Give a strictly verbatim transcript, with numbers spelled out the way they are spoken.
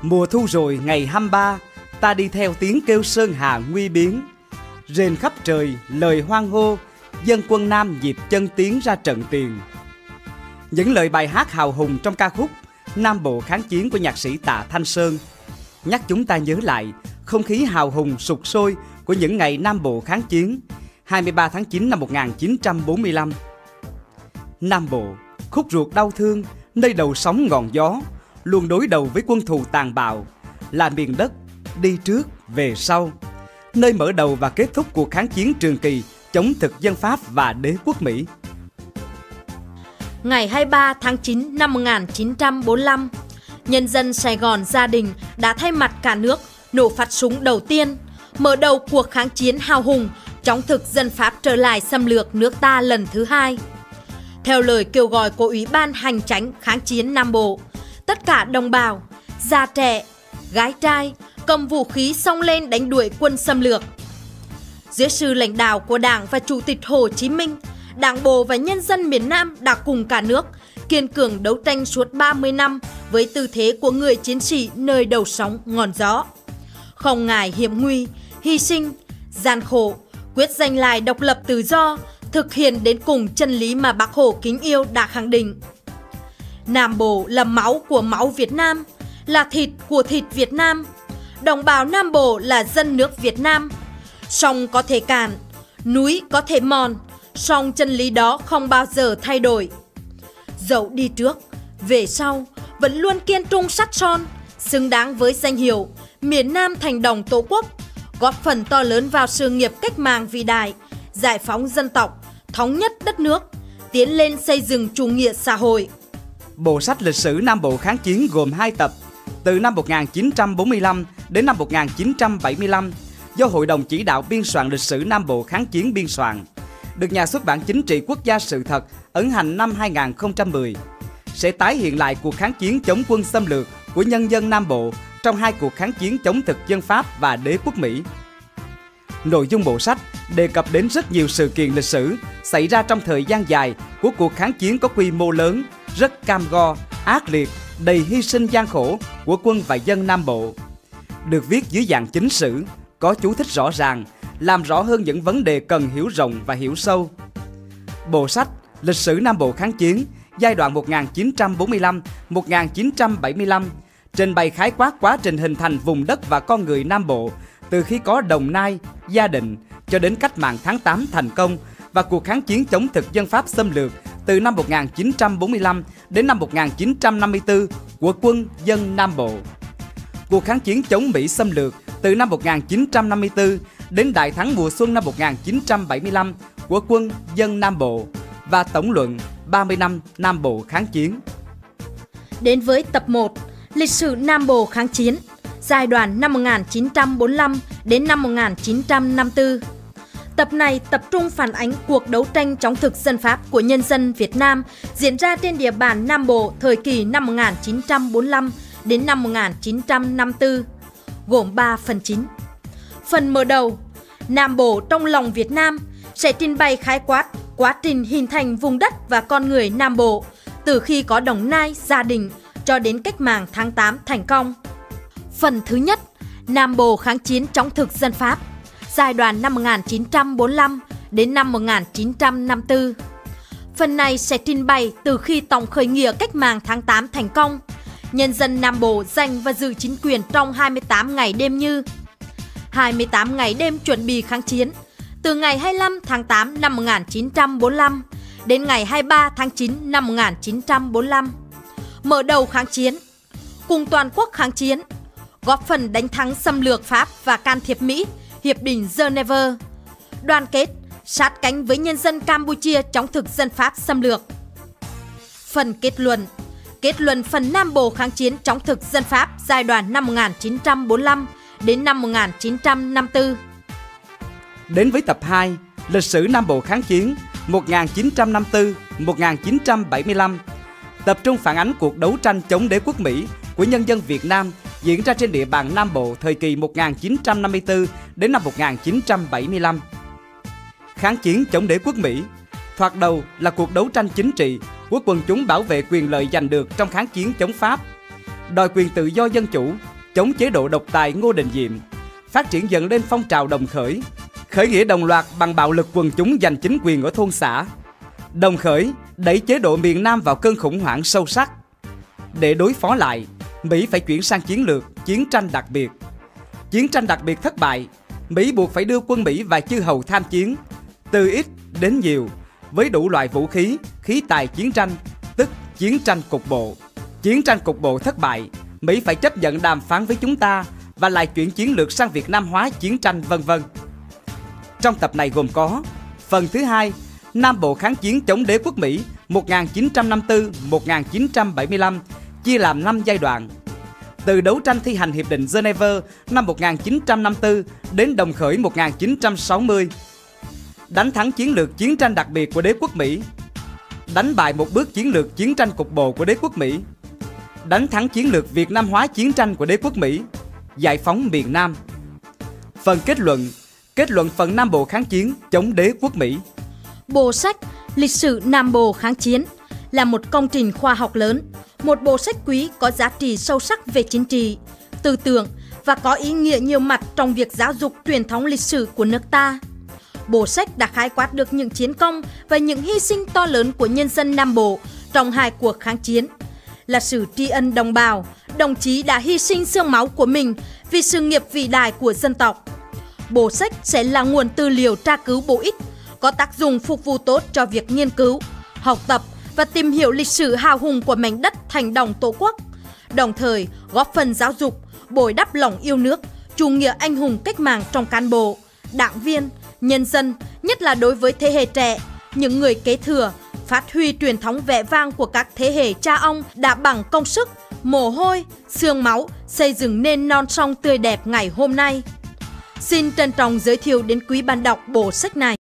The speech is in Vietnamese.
Mùa thu rồi ngày hai mươi ba, ta đi theo tiếng kêu sơn hà nguy biến. Rền khắp trời lời hoan hô, dân quân Nam nhịp chân tiến ra trận tiền. Những lời bài hát hào hùng trong ca khúc Nam Bộ kháng chiến của nhạc sĩ Tạ Thanh Sơn nhắc chúng ta nhớ lại không khí hào hùng sục sôi của những ngày Nam Bộ kháng chiến hai mươi ba tháng chín năm một nghìn chín trăm bốn mươi lăm. Nam Bộ, khúc ruột đau thương, nơi đầu sóng ngọn gió, luôn đối đầu với quân thù tàn bạo, là miền đất đi trước về sau, nơi mở đầu và kết thúc cuộc kháng chiến trường kỳ chống thực dân Pháp và đế quốc Mỹ. Ngày hai mươi ba tháng chín năm một nghìn chín trăm bốn mươi lăm, nhân dân Sài Gòn gia đình đã thay mặt cả nước nổ phát súng đầu tiên, mở đầu cuộc kháng chiến hào hùng chống thực dân Pháp trở lại xâm lược nước ta lần thứ hai. Theo lời kêu gọi của Ủy ban Hành chánh kháng chiến Nam Bộ, tất cả đồng bào, già trẻ, gái trai cầm vũ khí xông lên đánh đuổi quân xâm lược. Dưới sự lãnh đạo của Đảng và Chủ tịch Hồ Chí Minh, Đảng bộ và nhân dân miền Nam đã cùng cả nước kiên cường đấu tranh suốt ba mươi năm với tư thế của người chiến sĩ nơi đầu sóng ngọn gió. Không ngại hiểm nguy, hy sinh, gian khổ, quyết giành lại độc lập tự do, thực hiện đến cùng chân lý mà Bác Hồ kính yêu đã khẳng định. Nam Bộ là máu của máu Việt Nam, là thịt của thịt Việt Nam. Đồng bào Nam Bộ là dân nước Việt Nam. Sông có thể cạn, núi có thể mòn, song chân lý đó không bao giờ thay đổi. Dẫu đi trước, về sau, vẫn luôn kiên trung sắt son, xứng đáng với danh hiệu miền Nam thành đồng Tổ quốc, góp phần to lớn vào sự nghiệp cách mạng vĩ đại, giải phóng dân tộc, thống nhất đất nước, tiến lên xây dựng chủ nghĩa xã hội. Bộ sách lịch sử Nam Bộ kháng chiến gồm hai tập, từ năm một nghìn chín trăm bốn mươi lăm đến năm một nghìn chín trăm bảy mươi lăm, do Hội đồng Chỉ đạo biên soạn lịch sử Nam Bộ kháng chiến biên soạn, được Nhà xuất bản Chính trị Quốc gia Sự thật ấn hành năm hai nghìn không trăm mười, sẽ tái hiện lại cuộc kháng chiến chống quân xâm lược của nhân dân Nam Bộ trong hai cuộc kháng chiến chống thực dân Pháp và đế quốc Mỹ. Nội dung bộ sách đề cập đến rất nhiều sự kiện lịch sử xảy ra trong thời gian dài của cuộc kháng chiến có quy mô lớn, rất cam go, ác liệt, đầy hy sinh gian khổ của quân và dân Nam Bộ. Được viết dưới dạng chính sử, có chú thích rõ ràng, làm rõ hơn những vấn đề cần hiểu rộng và hiểu sâu. Bộ sách Lịch sử Nam Bộ kháng chiến giai đoạn một nghìn chín trăm bốn mươi lăm đến một nghìn chín trăm bảy mươi lăm trình bày khái quát quá trình hình thành vùng đất và con người Nam Bộ từ khi có Đồng Nai, Gia Định cho đến cách mạng tháng tám thành công và cuộc kháng chiến chống thực dân Pháp xâm lược từ năm một nghìn chín trăm bốn mươi lăm đến năm một nghìn chín trăm năm mươi tư của quân dân Nam Bộ. Cuộc kháng chiến chống Mỹ xâm lược từ năm một nghìn chín trăm năm mươi tư đến đại thắng mùa xuân năm một nghìn chín trăm bảy mươi lăm của quân dân Nam Bộ và tổng luận ba mươi năm Nam Bộ kháng chiến. Đến với tập một, lịch sử Nam Bộ kháng chiến, giai đoạn năm một nghìn chín trăm bốn mươi lăm đến năm một nghìn chín trăm năm mươi tư. Tập này tập trung phản ánh cuộc đấu tranh chống thực dân Pháp của nhân dân Việt Nam diễn ra trên địa bàn Nam Bộ thời kỳ năm một nghìn chín trăm bốn mươi lăm đến năm một nghìn chín trăm năm mươi tư, gồm ba phần chính. Phần mở đầu, Nam Bộ trong lòng Việt Nam sẽ trình bày khái quát quá trình hình thành vùng đất và con người Nam Bộ từ khi có Đồng Nai, Gia Định cho đến cách mạng tháng tám thành công. Phần thứ nhất, Nam Bộ kháng chiến chống thực dân Pháp, giai đoạn năm một nghìn chín trăm bốn mươi lăm đến năm một nghìn chín trăm năm mươi tư. Phần này sẽ trình bày từ khi tổng khởi nghĩa cách mạng tháng tám thành công, nhân dân Nam Bộ giành và giữ chính quyền trong hai mươi tám ngày đêm như hai mươi tám ngày đêm chuẩn bị kháng chiến, từ ngày hai mươi lăm tháng tám năm một nghìn chín trăm bốn mươi lăm đến ngày hai mươi ba tháng chín năm một nghìn chín trăm bốn mươi lăm. Mở đầu kháng chiến, cùng toàn quốc kháng chiến, góp phần đánh thắng xâm lược Pháp và can thiệp Mỹ, Hiệp định Geneva, đoàn kết, sát cánh với nhân dân Campuchia chống thực dân Pháp xâm lược. Phần kết luận, kết luận phần Nam Bộ kháng chiến chống thực dân Pháp giai đoạn năm một nghìn chín trăm bốn mươi lăm đến năm một nghìn chín trăm năm mươi tư. Đến với tập hai, lịch sử Nam Bộ kháng chiến một nghìn chín trăm năm mươi tư đến một nghìn chín trăm bảy mươi lăm, tập trung phản ánh cuộc đấu tranh chống đế quốc Mỹ của nhân dân Việt Nam diễn ra trên địa bàn Nam Bộ thời kỳ một nghìn chín trăm năm mươi tư đến năm một nghìn chín trăm bảy mươi lăm. Kháng chiến chống đế quốc Mỹ, thoạt đầu là cuộc đấu tranh chính trị của quần chúng bảo vệ quyền lợi giành được trong kháng chiến chống Pháp, đòi quyền tự do dân chủ, chống chế độ độc tài Ngô Đình Diệm, phát triển dần lên phong trào đồng khởi, khởi nghĩa đồng loạt bằng bạo lực quần chúng giành chính quyền ở thôn xã. Đồng khởi đẩy chế độ miền Nam vào cơn khủng hoảng sâu sắc. Để đối phó lại, Mỹ phải chuyển sang chiến lược chiến tranh đặc biệt. Chiến tranh đặc biệt thất bại, Mỹ buộc phải đưa quân Mỹ và chư hầu tham chiến, từ ít đến nhiều, với đủ loại vũ khí, khí tài chiến tranh, tức chiến tranh cục bộ. Chiến tranh cục bộ thất bại, Mỹ phải chấp nhận đàm phán với chúng ta và lại chuyển chiến lược sang Việt Nam hóa chiến tranh, vân vân. Trong tập này gồm có phần thứ hai, Nam Bộ kháng chiến chống đế quốc Mỹ một nghìn chín trăm năm mươi tư đến một nghìn chín trăm bảy mươi lăm, chia làm năm giai đoạn. Từ đấu tranh thi hành Hiệp định Geneva năm một nghìn chín trăm năm mươi tư đến đồng khởi một nghìn chín trăm sáu mươi. Đánh thắng chiến lược chiến tranh đặc biệt của đế quốc Mỹ. Đánh bại một bước chiến lược chiến tranh cục bộ của đế quốc Mỹ. Đánh thắng chiến lược Việt Nam hóa chiến tranh của đế quốc Mỹ. Giải phóng miền Nam. Phần kết luận. Kết luận phần Nam Bộ kháng chiến chống đế quốc Mỹ. Bộ sách Lịch sử Nam Bộ kháng chiến là một công trình khoa học lớn, một bộ sách quý có giá trị sâu sắc về chính trị, tư tưởng và có ý nghĩa nhiều mặt trong việc giáo dục truyền thống lịch sử của nước ta. Bộ sách đã khái quát được những chiến công và những hy sinh to lớn của nhân dân Nam Bộ trong hai cuộc kháng chiến, là sự tri ân đồng bào, đồng chí đã hy sinh xương máu của mình vì sự nghiệp vĩ đại của dân tộc. Bộ sách sẽ là nguồn tư liệu tra cứu bổ ích, có tác dụng phục vụ tốt cho việc nghiên cứu, học tập và tìm hiểu lịch sử hào hùng của mảnh đất thành đồng Tổ quốc, đồng thời góp phần giáo dục, bồi đắp lòng yêu nước, chủ nghĩa anh hùng cách mạng trong cán bộ, đảng viên, nhân dân, nhất là đối với thế hệ trẻ, những người kế thừa, phát huy truyền thống vẻ vang của các thế hệ cha ông đã bằng công sức, mồ hôi, xương máu xây dựng nên non sông tươi đẹp ngày hôm nay. Xin trân trọng giới thiệu đến quý bạn đọc bộ sách này.